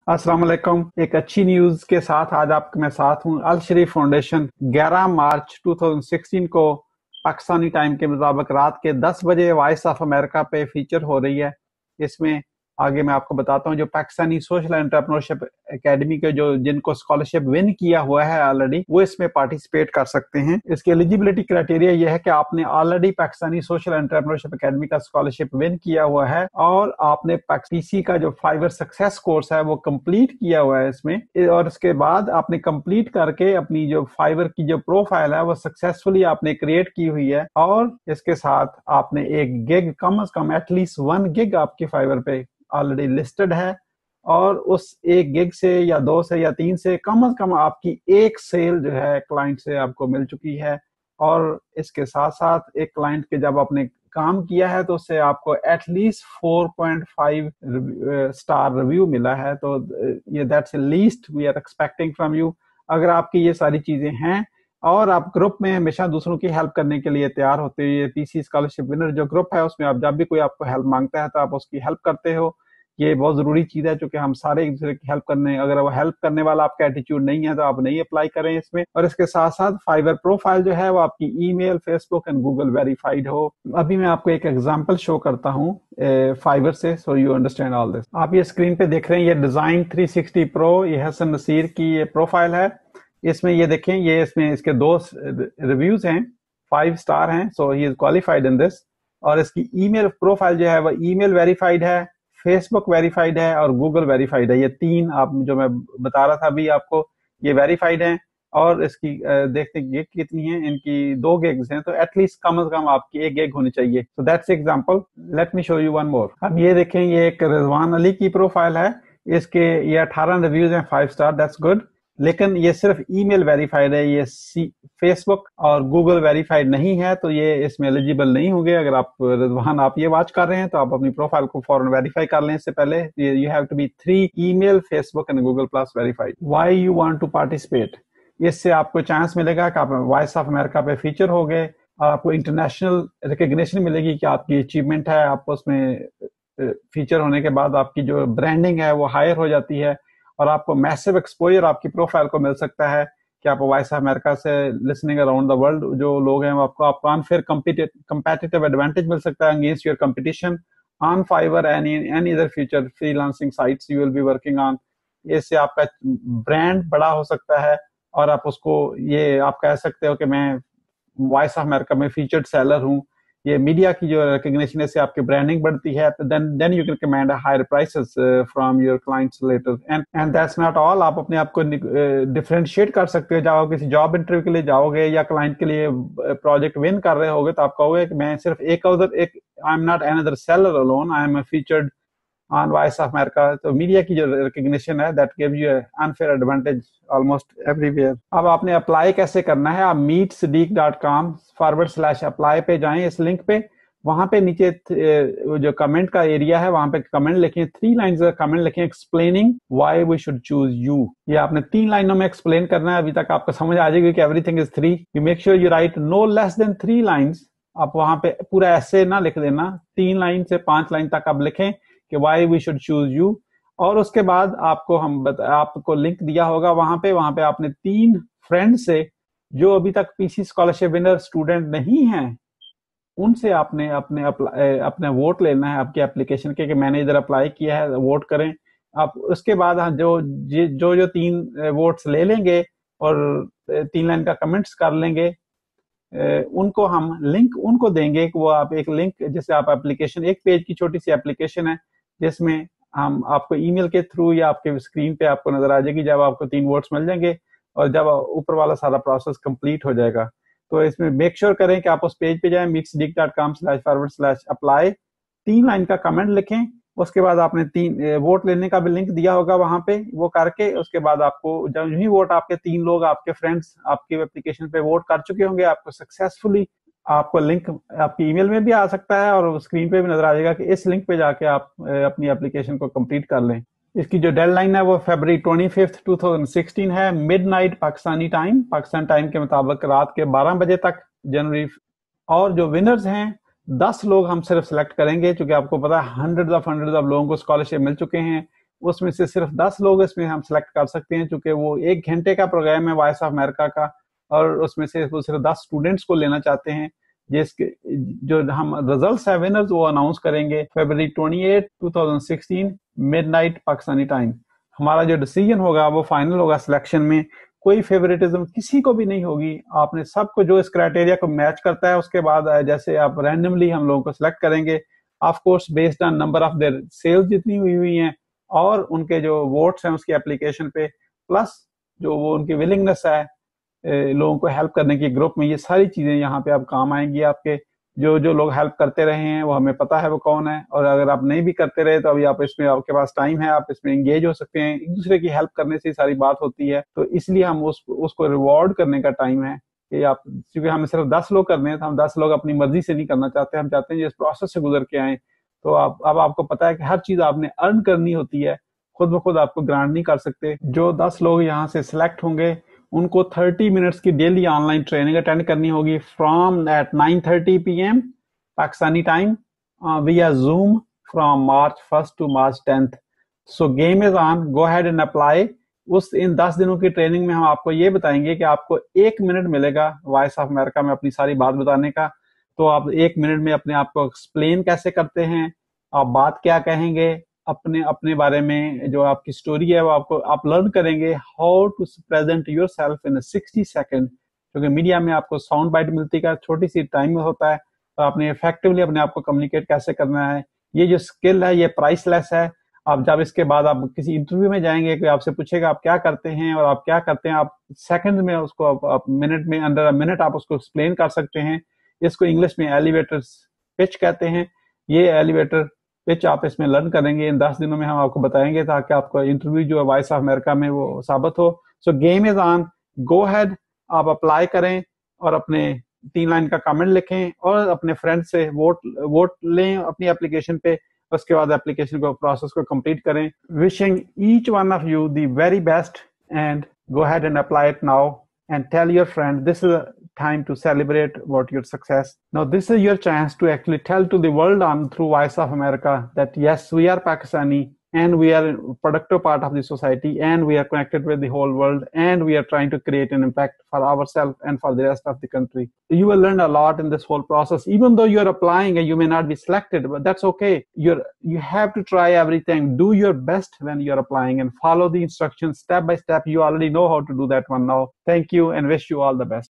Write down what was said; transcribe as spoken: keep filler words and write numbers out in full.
अस्सलाम वालेकुम। एक अच्छी न्यूज के साथ आज आपके मैं साथ हूं। अल शरीफ फाउंडेशन ग्यारह मार्च दो हज़ार सोलह को पाकिस्तानी टाइम के मुताबिक रात के दस बजे वॉइस ऑफ अमेरिका पे फीचर हो रही है। इसमें आगे मैं आपको बताता हूं जो पाकिस्तानी सोशल एंटरप्रेन्योरशिप एकेडमी के जो जिनको स्कॉलरशिप विन किया हुआ है ऑलरेडी, वो इसमें पार्टिसिपेट कर सकते हैं। इसकी एलिजिबिलिटी क्राइटेरिया यह है कि आपने already Pakistani social entrepreneurship academy का स्कॉलरशिप विन किया हुआ है और आपने पीसी का जो फाइवर सक्सेस कोर्स है वो कंप्लीट किया हुआ है इसमें, और इसके बाद आपने कंप्लीट करके अपनी जो फाइवर की जो प्रोफाइल है वो सक्सेसफुली आपने क्रिएट की हुई है, और इसके साथ आपने एक गिग कम से कम एटलीस्ट वन गिग आपकी फाइवर पे ऑलरेडी लिस्टेड है, और उस एक गिग से या दो से या तीन से कम से कम आपकी एक सेल जो है क्लाइंट से आपको मिल चुकी है। और इसके साथ साथ एक क्लाइंट के जब आपने काम किया है तो उससे आपको at least four point five star review मिला है। तो ये that's least we are expecting from you. अगर आपकी ये सारी चीजें हैं और आप ग्रुप में हमेशा दूसरों की हेल्प करने के लिए तैयार होते हो, ये पीसी स्कॉलरशिप विनर जो ग्रुप है उसमें आप जब भी कोई आपको हेल्प मांगता है तो आप उसकी हेल्प करते हो, ये बहुत जरूरी चीज है क्योंकि हम सारे एक दूसरे की हेल्प करने, अगर वो हेल्प करने वाला आपका एटीट्यूड नहीं है तो आप नहीं अप्लाई करें इसमें। और इसके साथ साथ फाइवर प्रोफाइल जो है वो आपकी email, Facebook and Google verified हो। अभी मैं आपको एक एग्जांपल शो करता हूँ फाइवर से, so you understand all this. आप ये स्क्रीन पे देख रहे हैं, ये डिजाइन थ्री सिक्सटी प्रो, ये हसन नसीर की ये प्रोफाइल है। इसमें ये देखें, ये इसमें इसके दो रिव्यूज हैं, फाइव स्टार हैं, so he is qualified in this. और इसकी ईमेल प्रोफाइल जो है वो ईमेल वेरीफाइड है, फेसबुक वेरीफाइड है और गूगल वेरीफाइड है। ये तीन आप जो मैं बता रहा था अभी आपको, ये वेरीफाइड हैं। और इसकी देखते हैं गिग कितनी है, इनकी दो गिग्स हैं, तो एटलीस्ट कम से कम आपकी एक गिग होनी चाहिए। So that's example. Let me show you one more. अब ये देखें, ये एक रिजवान अली की प्रोफाइल है, इसके ये अठारह रिव्यूज हैं, फाइव स्टार, दैट्स गुड। लेकिन ये सिर्फ ईमेल वेरीफाइड है, ये फेसबुक और गूगल वेरीफाइड नहीं है, तो ये इसमें एलिजिबल नहीं होंगे। अगर आप रिजवान आप ये वॉच कर रहे हैं तो आप अपनी प्रोफाइल को फौरन वेरीफाई कर लें। इससे पहले you have to be three email, Facebook and Google plus verified. Why you want to participate, इससे आपको चांस मिलेगा कि आप वॉइस ऑफ अमेरिका पे फीचर हो गए और आपको इंटरनेशनल रिकग्निशन मिलेगी कि आपकी अचीवमेंट है। आपको उसमें फीचर होने के बाद आपकी जो ब्रांडिंग है वो हायर हो जाती है और आपको मैसिव एक्सपोजर आपकी प्रोफाइल को मिल सकता है कि आप वॉइस ऑफ अमेरिका से लिसनिंग अराउंड द वर्ल्ड जो लोग हैं, आपको आपको अनफेयर कंपेटिटिव एडवांटेज मिल सकता है against your competition on Fiverr and any other future freelancing sites you will be working on. इससे आपका ब्रांड बड़ा हो सकता है और आप उसको ये आप कह सकते हो कि मैं वॉइस ऑफ अमेरिका में फीचर्ड सेलर हूँ। ये मीडिया की जो रिकग्निशन है इससे आपकी ब्रांडिंग बढ़ती है, तो then then you can command higher prices from your clients later. And and that's not all, आप अपने आप को डिफरेंशिएट uh, कर सकते हो। जब आप किसी जॉब इंटरव्यू के लिए जाओगे या क्लाइंट के लिए प्रोजेक्ट विन कर रहे होगे तो आप कहोगे कि मैं सिर्फ एक उधर एक I am not another seller alone, I am a featured on Voice of America. तो मीडिया की जो रिकग्निशन है that gives you unfair advantage almost everywhere. अब आपने अप्लाई कैसे करना है, आप meet Siddiq dot com forward slash apply पे जाएं, इस लिंक पे। वहां पे नीचे जो कमेंट का एरिया है वहां पे कमेंट लिखें, थ्री लाइंस का कमेंट लिखें explaining why we should choose you. ये आपने तीन लाइनों में एक्सप्लेन करना है। अभी तक आपको समझ आ जाएगी कि everything is three. You make sure you write no less than three lines. आप वहां पे पूरा ऐसे ना लिख देना, तीन लाइन से पांच लाइन तक आप लिखें कि why we should choose you. और उसके बाद आपको हम बता, आपको लिंक दिया होगा वहां पे वहां पे आपने तीन फ्रेंड से जो अभी तक पीसी स्कॉलरशिप विनर स्टूडेंट नहीं हैं उनसे आपने अपने अपने वोट लेना है आपकी एप्लीकेशन के कि मैंने इधर अप्लाई किया है, वोट करें आप। उसके बाद जो जो जो तीन वोट्स ले लेंगे और तीन लाइन का कमेंट्स कर लेंगे, उनको हम लिंक उनको देंगे कि वो आप एक लिंक, जैसे आप एप्लीकेशन, एक पेज की छोटी सी एप्लीकेशन है जिसमें हम आपको ईमेल के थ्रू या आपके स्क्रीन पे आपको नजर आ जाएगी जब आपको तीन वोट्स मिल जाएंगे और जब ऊपर वाला सारा प्रोसेस कंप्लीट हो जाएगा। तो इसमें मेक श्योर करें कि आप उस पेज पे जाएं, meet Siddiq dot com slash forward slash apply, तीन लाइन का कमेंट लिखें। उसके बाद आपने तीन वोट लेने का भी लिंक दिया होगा वहां पे, वो करके उसके बाद आपको जब ही वोट आपके तीन लोग आपके फ्रेंड्स आपकी एप्लीकेशन पे वोट कर चुके होंगे, आपको सक्सेसफुली आपको लिंक आपकी ईमेल में भी आ सकता है और स्क्रीन पे भी नजर आ जाएगा कि इस लिंक पे जाके आप अपनी एप्लीकेशन को कंप्लीट कर लें। इसकी जो डेडलाइन है वो February twenty fifth two thousand sixteen है, midnight Pakistani time, Pakistan time के मुताबिक रात के बारह बजे तक जनवरी। और जो विनर्स हैं दस लोग हम सिर्फ सिलेक्ट करेंगे, क्योंकि आपको पता है हंड्रेड ऑफ हंड्रेड ऑफ लोगों को स्कॉलरशिप मिल चुके हैं। उसमें से सिर्फ दस लोग इसमें हम सेलेक्ट कर सकते हैं, क्योंकि वो एक घंटे का प्रोग्राम है वॉइस ऑफ अमेरिका का, और उसमें से वो सिर्फ दस स्टूडेंट्स को लेना चाहते हैं, जिसके जो हम रिजल्ट्स है विनर्स वो अनाउंस करेंगे फरवरी अट्ठाईस दो हज़ार सोलह मिडनाइट पाकिस्तानी टाइम। हमारा जो डिसीजन होगा वो फाइनल होगा सिलेक्शन में, कोई फेवरेटिज्म किसी को भी नहीं होगी। आपने सबको जो इस क्राइटेरिया को मैच करता है उसके बाद जैसे आप रैंडमली हम लोगों को सिलेक्ट करेंगे, of course based on number of their sales जितनी हुई हुई हैं और उनके जो वोट्स हैं उसकी एप्लीकेशन पे, प्लस जो वो उनकी विलिंगनेस है लोगों को हेल्प करने की ग्रुप में। ये सारी चीजें यहाँ पे आप काम आएंगी आपके। जो जो लोग हेल्प करते रहे हैं वो हमें पता है वो कौन है, और अगर आप नहीं भी करते रहे तो अभी आप इसमें आपके पास टाइम है, आप इसमें एंगेज हो सकते हैं। एक दूसरे की हेल्प करने से सारी बात होती है, तो इसलिए हम उस उसको रिवॉर्ड करने का टाइम है कि आप, क्योंकि हमें सिर्फ दस लोग करने हैं तो हम दस लोग अपनी मर्जी से नहीं करना चाहते, हम चाहते हैं जिस प्रोसेस से गुजर के आए। तो आप अब आपको पता है कि हर चीज आपने अर्न करनी होती है, खुद ब खुद आपको ग्रांट नहीं कर सकते। जो दस लोग यहाँ से सिलेक्ट होंगे उनको तीस मिनट्स की डेली ऑनलाइन ट्रेनिंग अटेंड करनी होगी from eight nine thirty P M Pakistani time via Zoom from March first to March tenth. So game is on, go ahead and apply. उस इन दस दिनों की ट्रेनिंग में हम आपको ये बताएंगे कि आपको एक मिनट मिलेगा वॉइस ऑफ अमेरिका में अपनी सारी बात बताने का। तो आप एक मिनट में अपने आप को एक्सप्लेन कैसे करते हैं, आप बात क्या कहेंगे, अपने अपने बारे में जो आपकी स्टोरी है वो आपको आप लर्न करेंगे how to present yourself in sixty second, क्योंकि मीडिया में आपको साउंड बाइट मिलती है, छोटी सी टाइम में होता है, तो आपने इफेक्टिवली अपने आप को कम्युनिकेट कैसे करना है। ये जो स्किल है ये प्राइसलेस है। आप जब इसके बाद आप किसी इंटरव्यू में जाएंगे, कोई आपसे पूछेगा आप क्या करते हैं और आप क्या करते हैं, आप सेकंड में उसको आप, आप मिनट में अंडर अ मिनट आप उसको एक्सप्लेन कर सकते हैं। इसको इंग्लिश में एलिवेटर पिच कहते हैं। ये एलिवेटर पिच आप इसमें लर्न करेंगे, इन दस दिनों में हम आपको बताएंगे ताकि आपका इंटरव्यू जो है वॉइस ऑफ अमेरिका में वो साबित हो। So game is on, go head, आप अप्लाई करें और अपने तीन लाइन का कमेंट लिखें और अपने फ्रेंड से वोट वोट लें अपनी एप्लीकेशन पे। उसके बाद एप्लीकेशन को प्रोसेस को कंप्लीट करें। Wishing each one of you the very best and go head and apply it now and tell your friend this is a time to celebrate about your success. Now this is your chance to actually tell to the world on through Voice of America that yes, we are Pakistani and we are a productive part of the society and we are connected with the whole world and we are trying to create an impact for ourselves and for the rest of the country. You will learn a lot in this whole process. Even though you're applying and you may not be selected, but that's okay. You're you have to try everything. Do your best when you're applying and follow the instructions step by step. You already know how to do that one now. Thank you and wish you all the best.